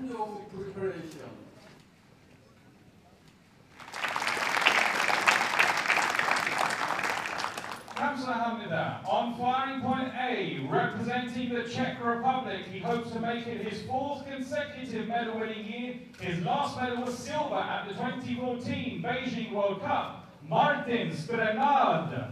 end of preparation. On firing point A, representing the Czech Republic, he hopes to make it his 4th consecutive medal-winning year. His last medal was silver at the 2014 Beijing World Cup. Martin Strenard.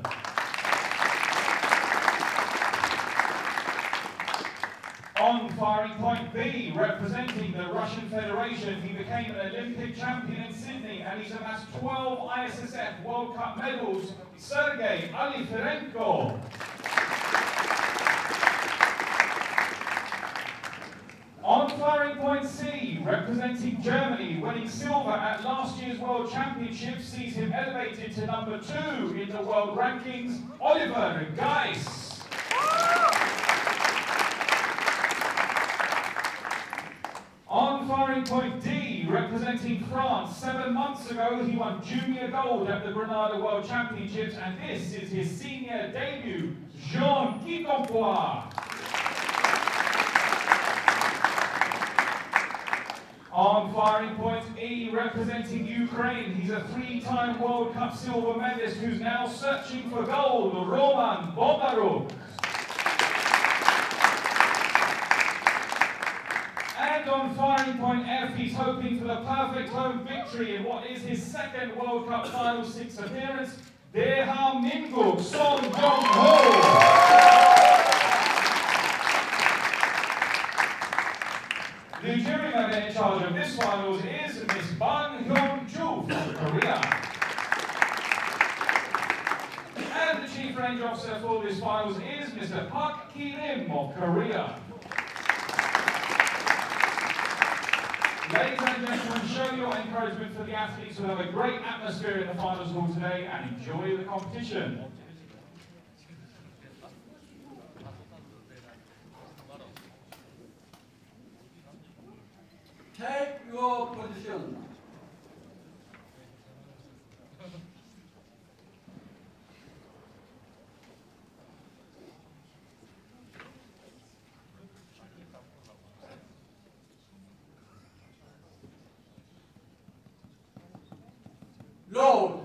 On firing point B, representing the Russian Federation, he became an Olympic champion in Sydney and he's amassed 12 ISSF World Cup medals. Sergei Aliferenko. On firing point C, representing Germany, winning silver at last year's World Championships, sees him elevated to number 2 in the world rankings, Oliver Geis. On firing point D, representing France, 7 months ago he won junior gold at the Grenada World Championships, and this is his senior debut, Jean Quiconpois. On firing point E, representing Ukraine, he's a 3-time World Cup silver medalist who's now searching for gold, Roman Bondaruk. And on firing point F, he's hoping for the perfect home victory in what is his 2nd World Cup Final 6 appearance, Deha Minguk Song Jong-ho. The jury member in charge of this finals is Miss Bang Hyun-ju from Korea. And the chief range officer for this finals is Mr. Park Ki-rim of Korea. Ladies and gentlemen, show your encouragement for the athletes who have a great atmosphere in the finals hall today and enjoy the competition. Take your position. Load.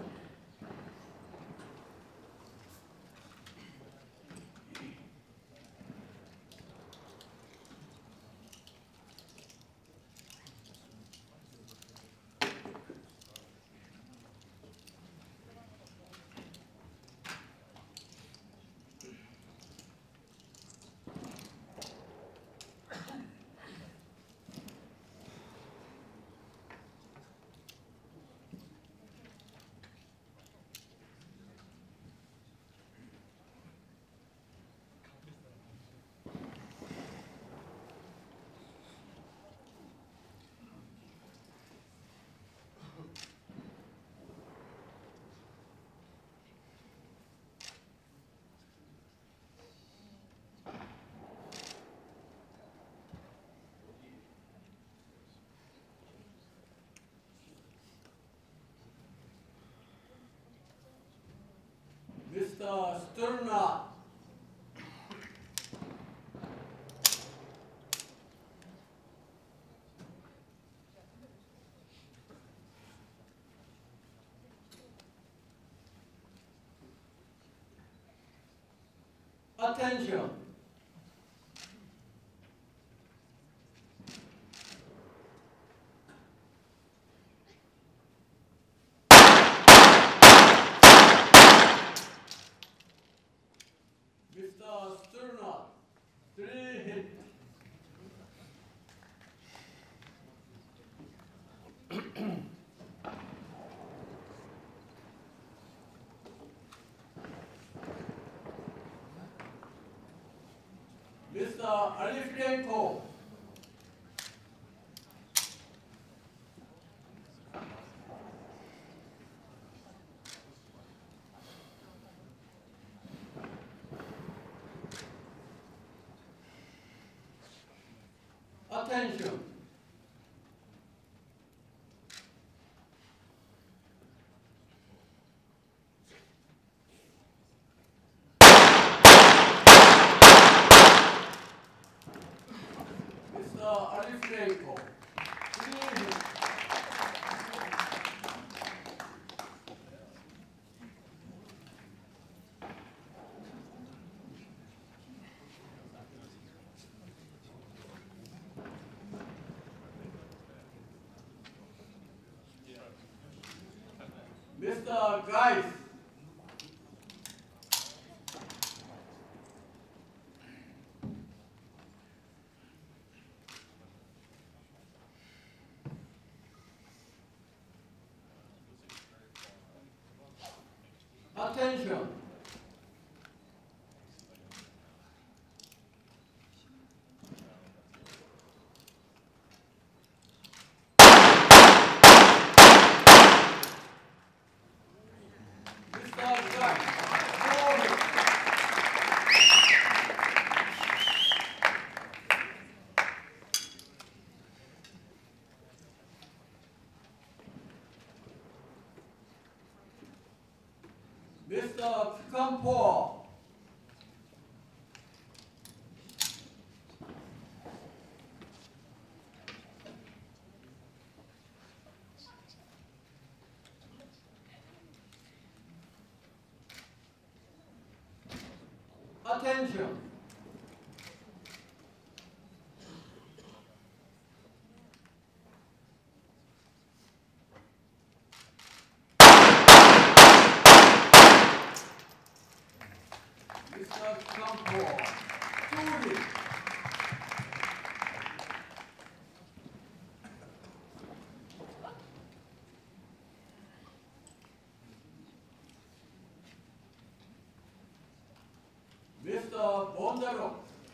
Mr. Sternat. Attention. Mr. Sternat, 3 hits. Mr. Aliferenko. Attention. Mr. Aliferenko. Mr. Guys. Attention. Mr. Guys. Forward. Mr. Changwon. Attention. Mr. Changwon. 2 hits. Mr. Bondaro.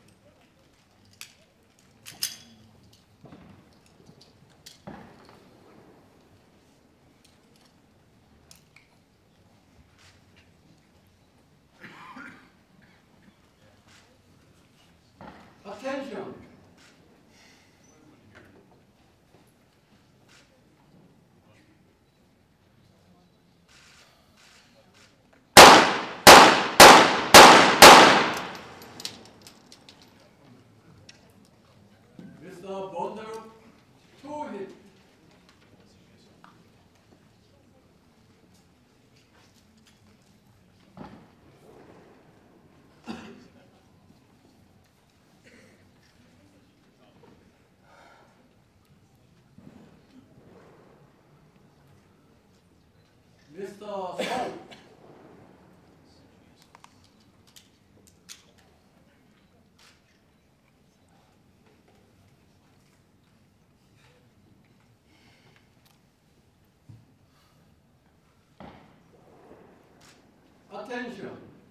Attention. Mr. Bondaro. 2 hits. Mr. Song. Attention.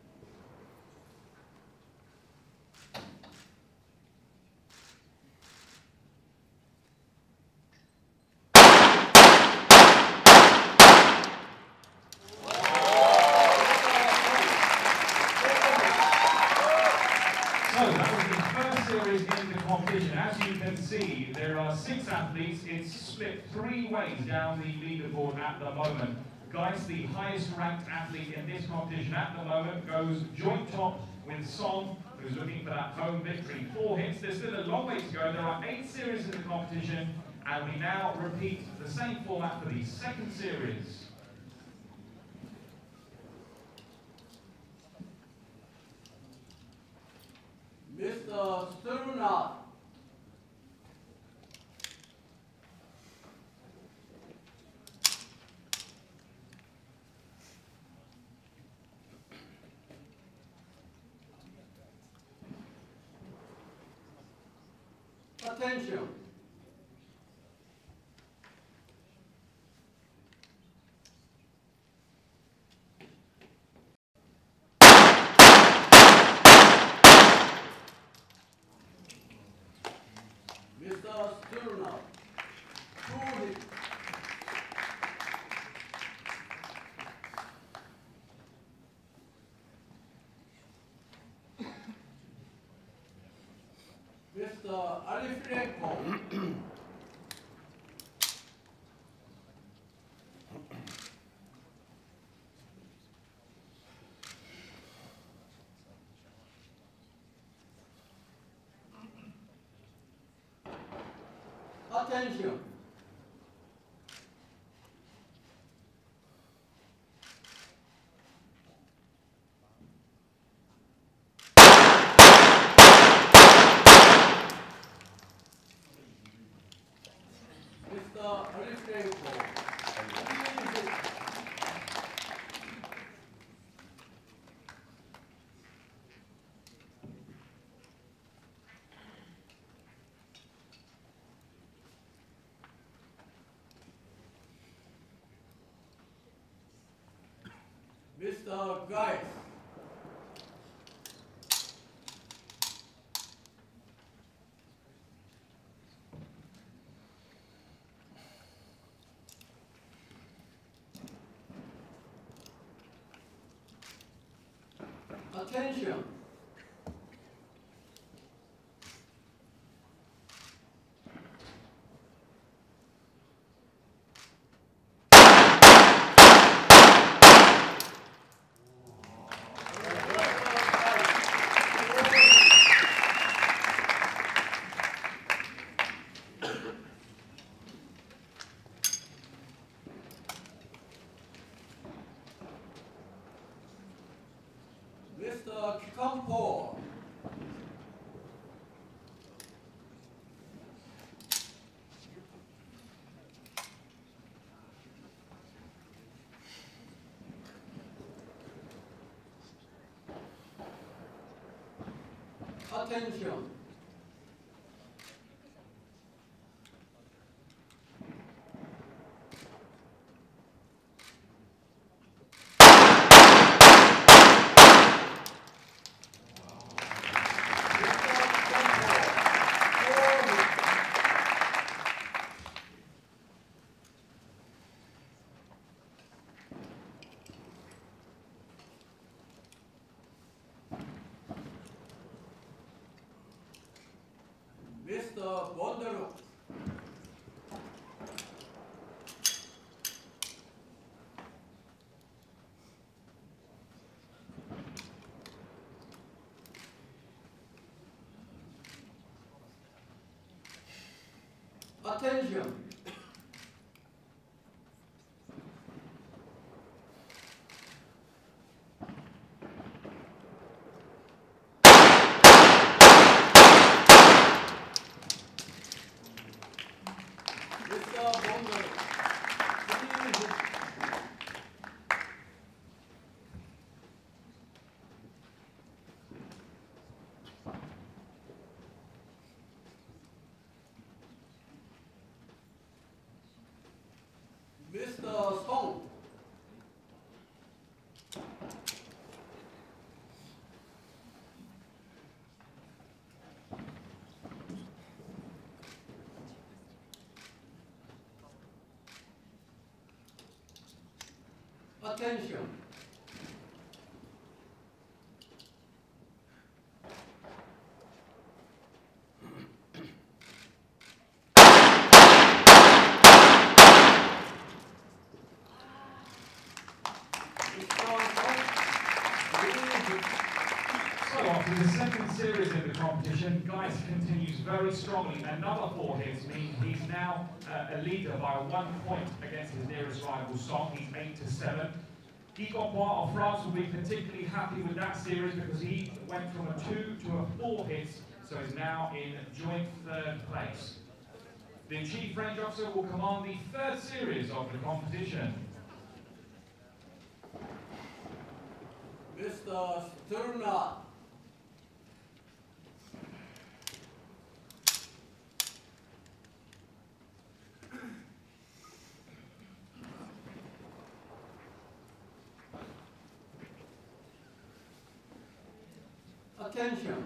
So that was the first series in the competition. As you can see, there are 6 athletes. It's split 3 ways down the leaderboard at the moment. Guys, the highest ranked athlete in this competition at the moment goes joint top with Song, who's looking for that home victory. 4 hits. There's still a long way to go. There are 8 series in the competition, and we now repeat the same format for the second series. Mr. Sternat. Attention. Mr. Sternat. 2 hits. Mr. Alifreco. Attention. Mr. Alifreco. 3 hits. Mr. Guys. Attention. Mr. KOR. Attention. Mr. Bondaruk. Attention. Mr. Bondaruk. Mr. Song. Attention. So after the second series in the competition, Geis continues very strongly. Another 4 hits mean he's now a leader by 1 point against his nearest rival Song. He's 8-7. KOR of France will be particularly happy with that series because he went from a 2 to a 4 hits, so is now in joint 3rd place. The Chief Range Officer will command the 3rd series of the competition. Mr. Sternat. Attention.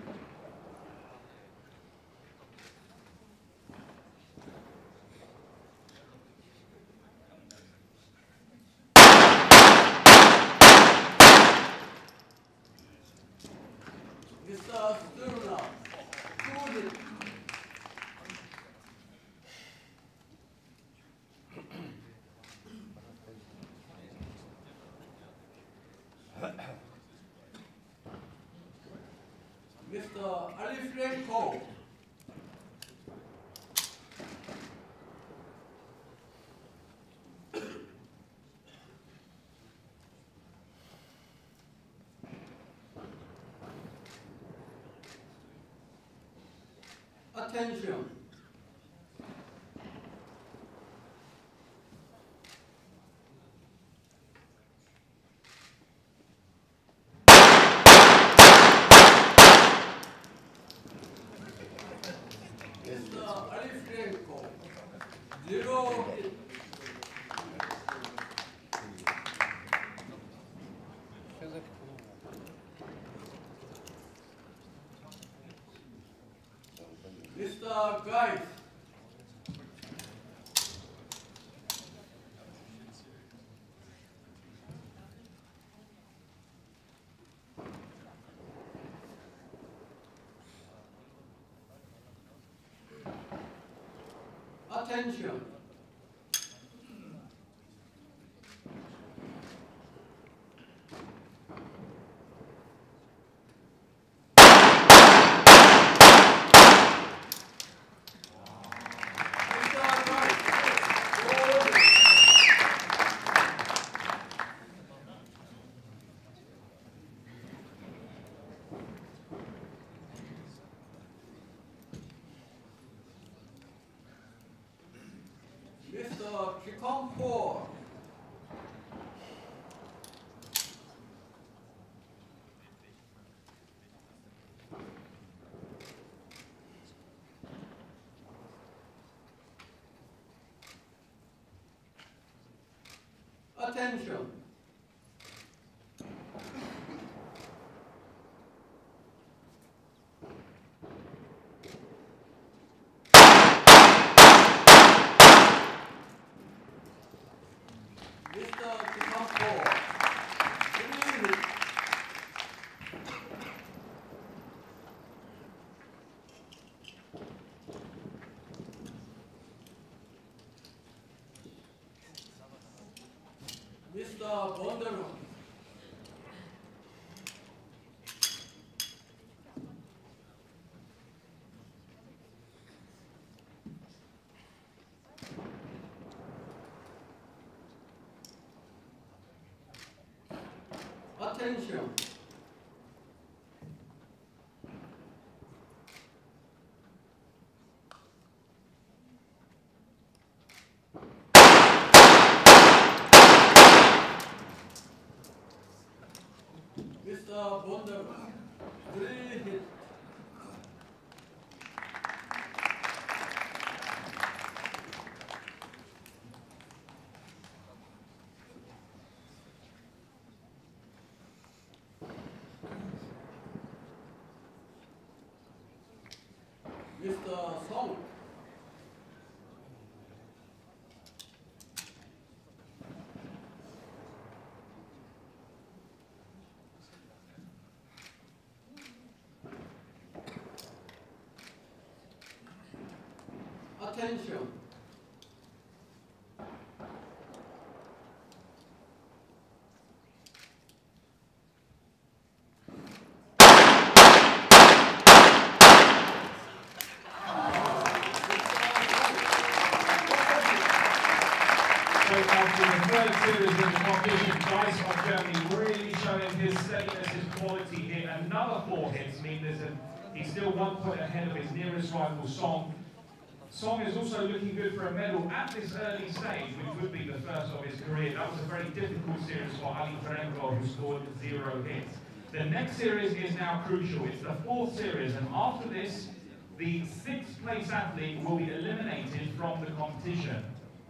Mr. Sternat. 2 hits. Mr. Alifrenko. Attention. Mr. Alifrenko. 0 hits. Mr. Guide. Attention. Mr. KOR. Attention. Mr. Bonderman. Attention. Mr. Bonderman. 3 hits. Mr. Song. Attention. So after the third series of the competition, Dice of Germany really showing his steadiness, his quality here. Another 4 hits mean he's still 1 point ahead of his nearest rival, Song. Song is also looking good for a medal at this early stage, which would be the first of his career. That was a very difficult series for Ali Changwon, who scored 0 hits. The next series is now crucial. It's the 4th series, and after this, the 6th place athlete will be eliminated from the competition.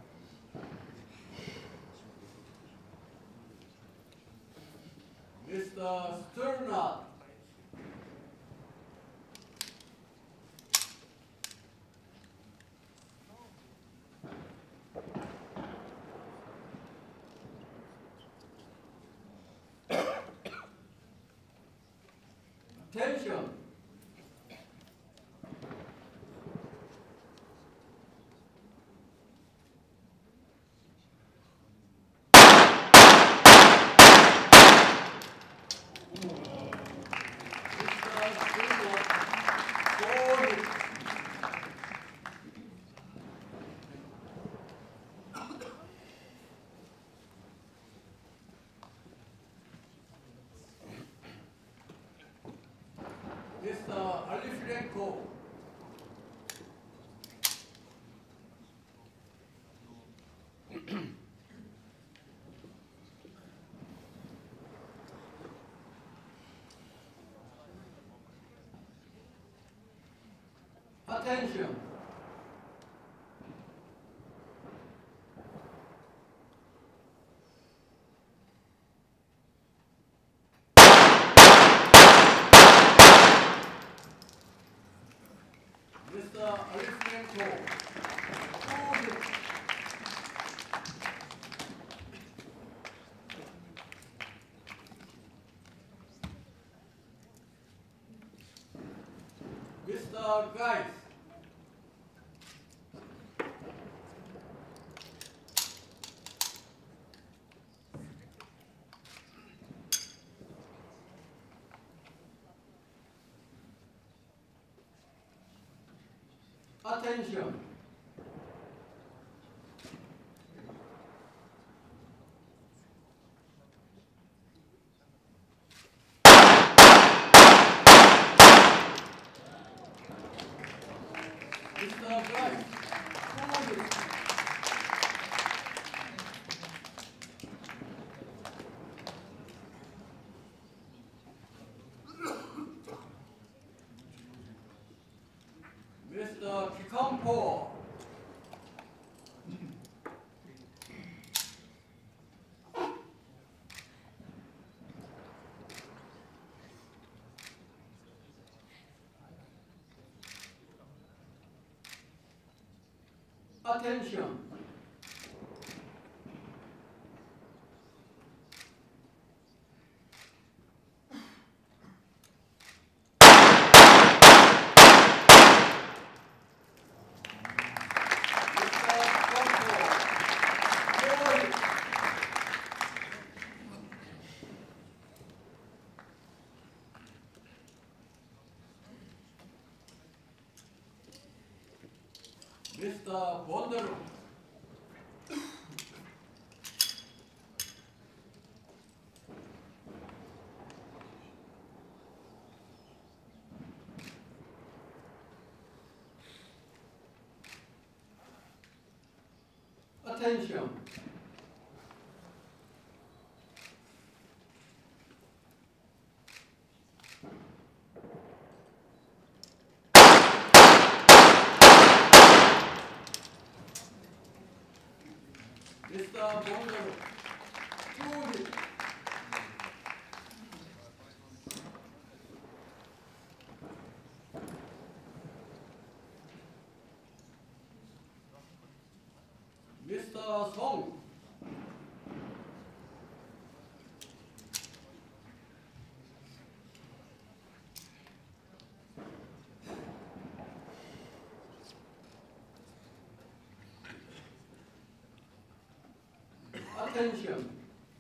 Mr. Sternat. Attention. Mr. Alifrenko. Attention. goal. 2 hits. Mr. Guys. Attention. Mr. Guys. 2 hits. Mr. Kikampo. Attention. Mr. Bondaru. Attention. Mr. Bondaru. 2 hits. Mr. Song. Attention.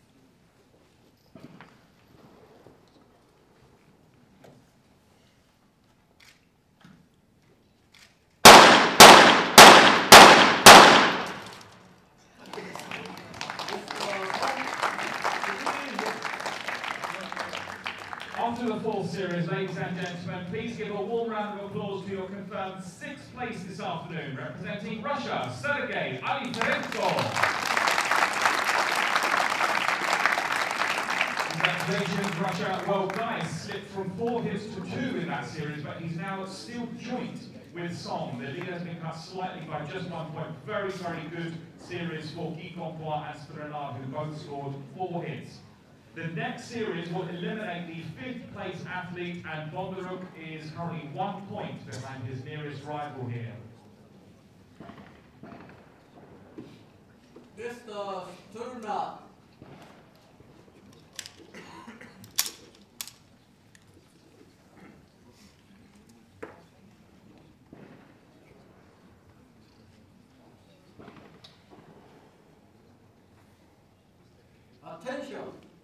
After the fourth series, ladies and gentlemen, please give a warm round of applause to your confirmed 6th place this afternoon, representing Russia, Sergei Aliferenko. Congratulations, Russia. Well, guys slipped from 4 hits to 2 in that series, but he's now still joint with Song. The lead has been cut slightly by just 1 point. Very, very good series for Changwon and Sprenard, who both scored 4 hits. The next series will eliminate the 5th place athlete, and Bondaruk is currently 1 point behind his nearest rival here. Mr. Sternat. Attention.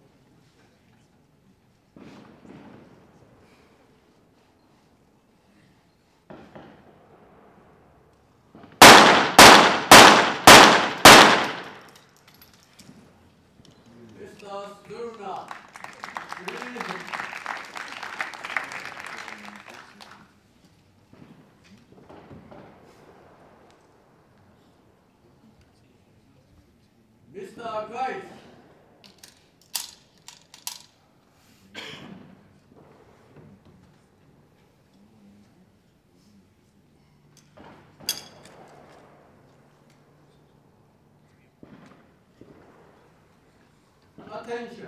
Mr. Sternat. 3 hits. Mr. Guys. Attention.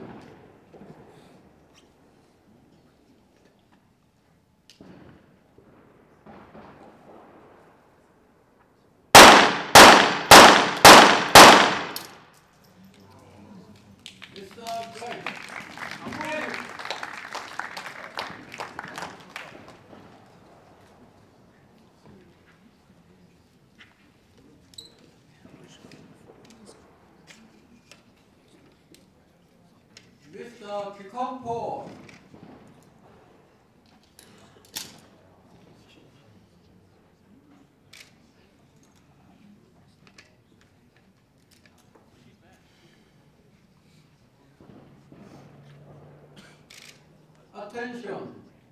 Mr. Kikompo. Attention.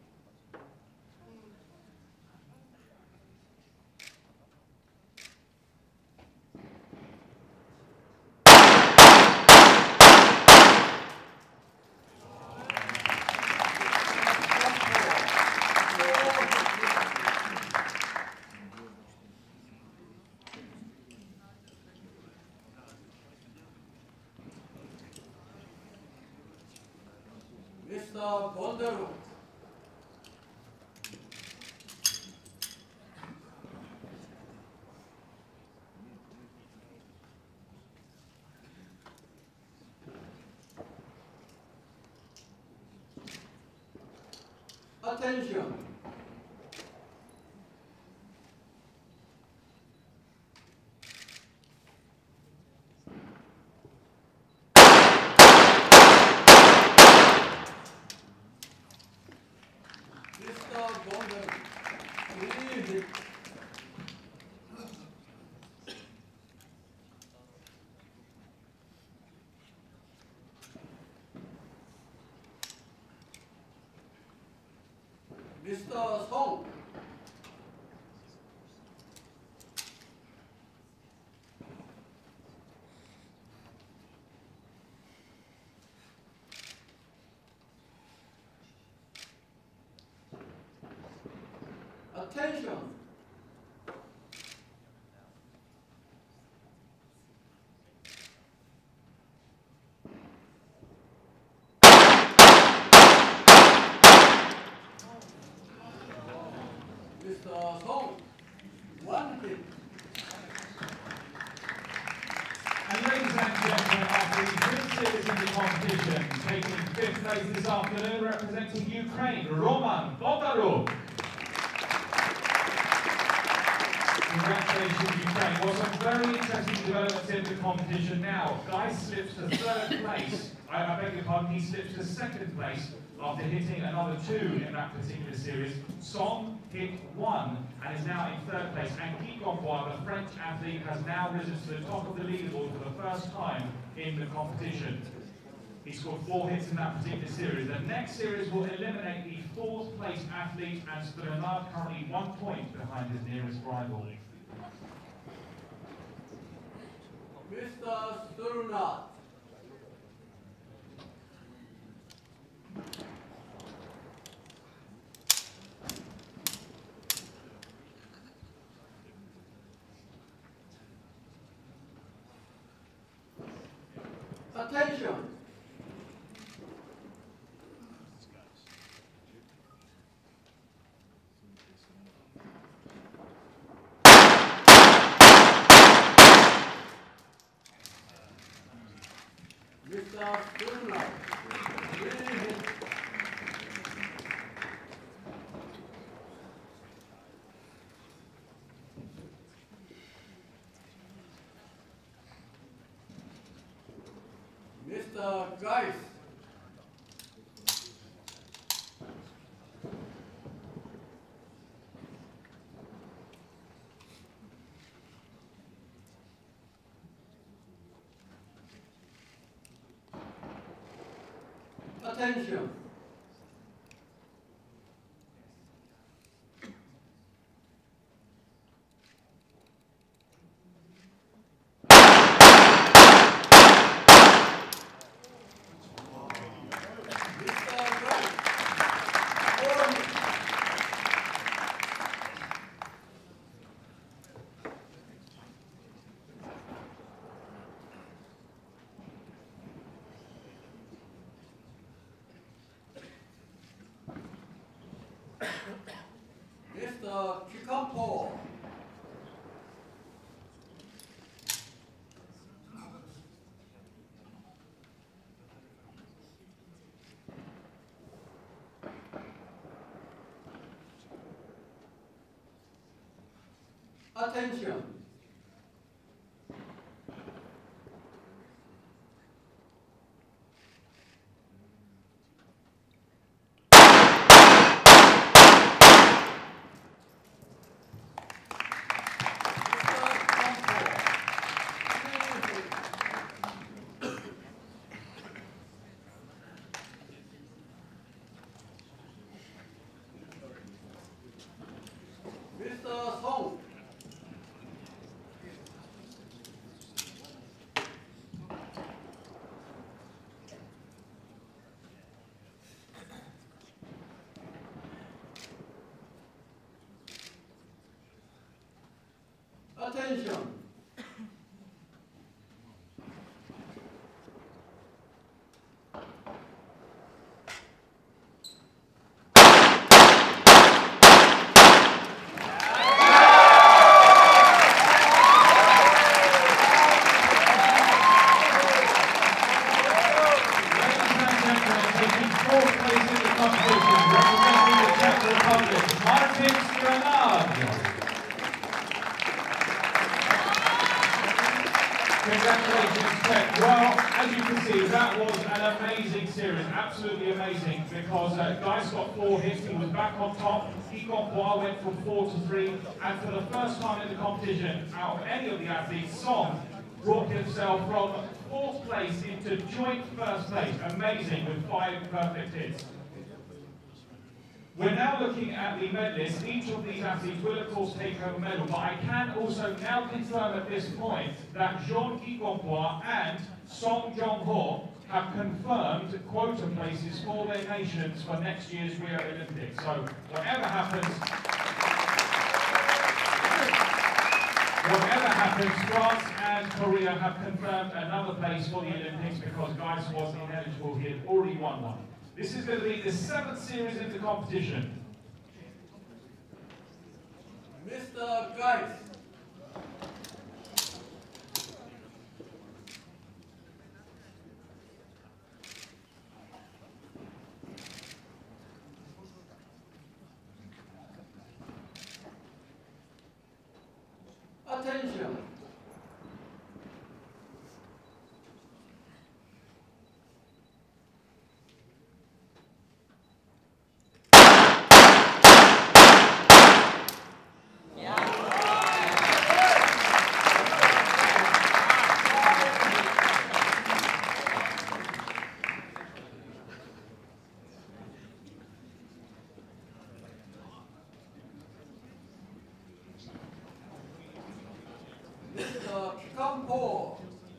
Mr. Bondaru. Attention. Mr. Bondaru. Please. Mr. Song. Attention. Mr. Song. One hit. And ladies and gentlemen, after the fifth series in the competition, taking fifth place this afternoon, representing Ukraine, Roman Bondaru. Congratulations, Ukraine. Well, some very interesting developments in the competition now. Guy slips to third place. I beg your pardon, he slips to second place after hitting another 2 in that particular series. Song hit 1 and is now in third place. And Changwon, the French athlete, has now risen to the top of the leaderboard for the first time in the competition. He scored 4 hits in that particular series. The next series will eliminate the 4th place athlete, and Bernard currently 1 point behind his nearest rival. Mr. Sturna. Attention. Mr. Sturna. Mr. Geis. Attention. Mr. Kikompo. Attention. Attention. Congratulations, Czech. Well, as you can see, that was an amazing series, absolutely amazing, because Guy got 4 hits, he was back on top, Changwon went from 4 to 3, and for the first time in the competition, out of any of the athletes, Song brought himself from 4th place into joint 1st place, amazing, with 5 perfect hits. We're now looking at the medalists. Each of these athletes will, of course, take home a medal, but I can also now confirm at this point that Jean Changwon and Song Jong-ho have confirmed quota places for their nations for next year's Rio Olympics. So whatever happens, France and Korea have confirmed another place for the Olympics because Geis was ineligible. He had already won one. This is going to be the 7th series in the competition. Mr. Geis. Attention. KOR.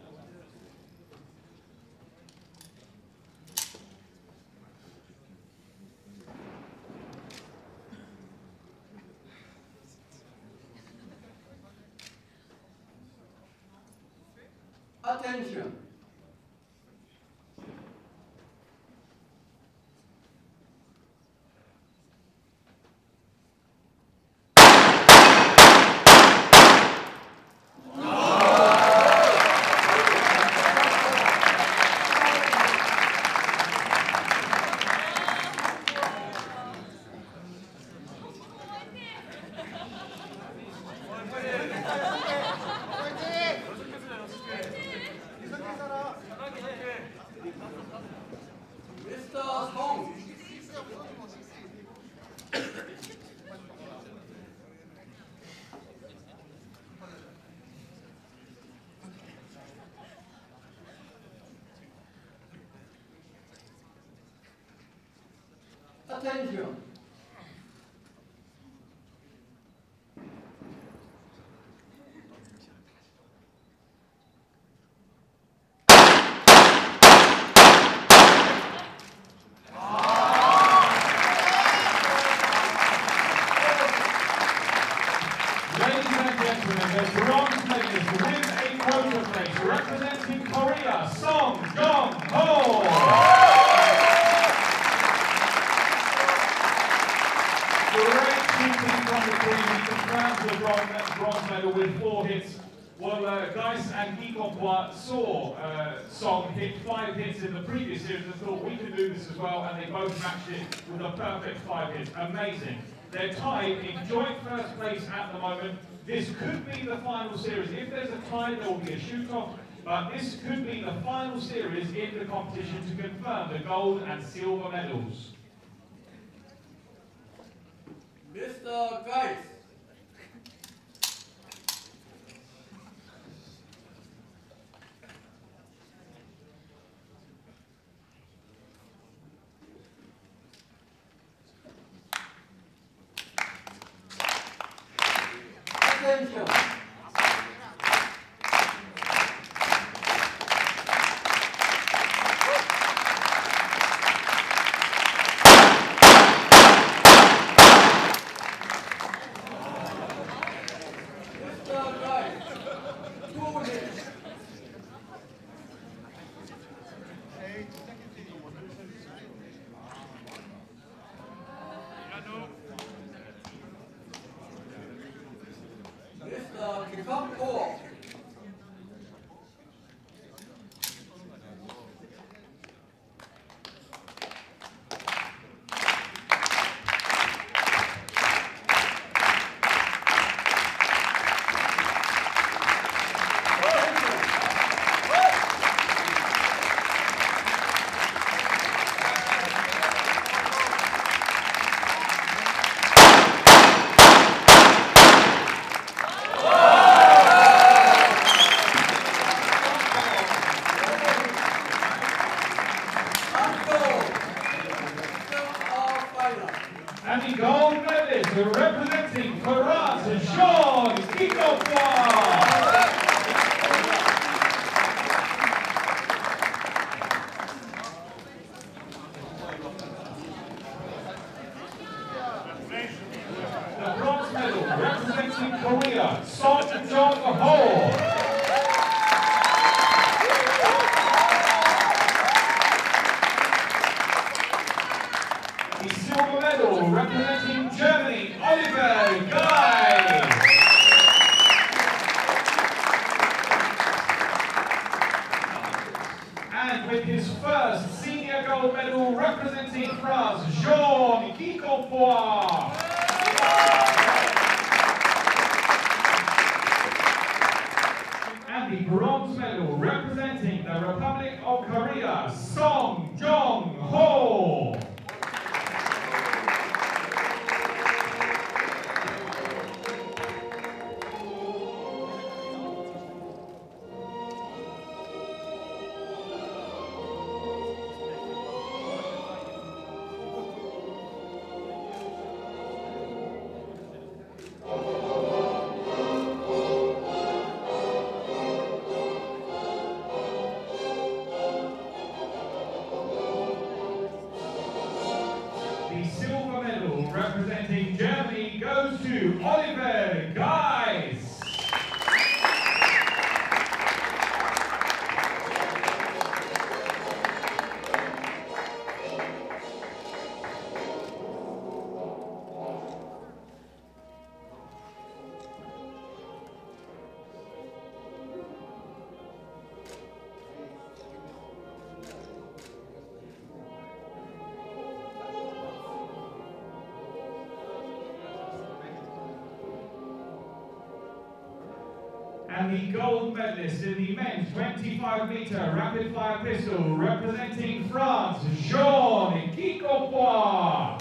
Attention. Attention. Ladies and gentlemen, the bronze medalist with a quota place representing Korea, Song Jong-ho. Great shooting from the three. He confirms the bronze medal with 4 hits. Well, Geis and Changwon saw Song hit 5 hits in the previous series and thought we can do this as well, and they both matched it with a perfect 5 hits. Amazing. They're tied in joint 1st place at the moment. This could be the final series. If there's a tie, there will be a shoot-off, but this could be the final series in the competition to confirm the gold and silver medals. Mr. Geis. Attention. And the gold medalist representing France, Jean Kikopois. The bronze medal representing Korea, Changwon. The silver medal representing Germany, Oliver Guy. And with his first senior gold medal representing France, Jean Kikopois. And the bronze medal representing the Republic of Korea, Song Jong-ho. The silver medal representing Germany goes to Oliver Guys. And the gold medalist in the men's 25-meter rapid-fire pistol representing France, Jean Kikopois.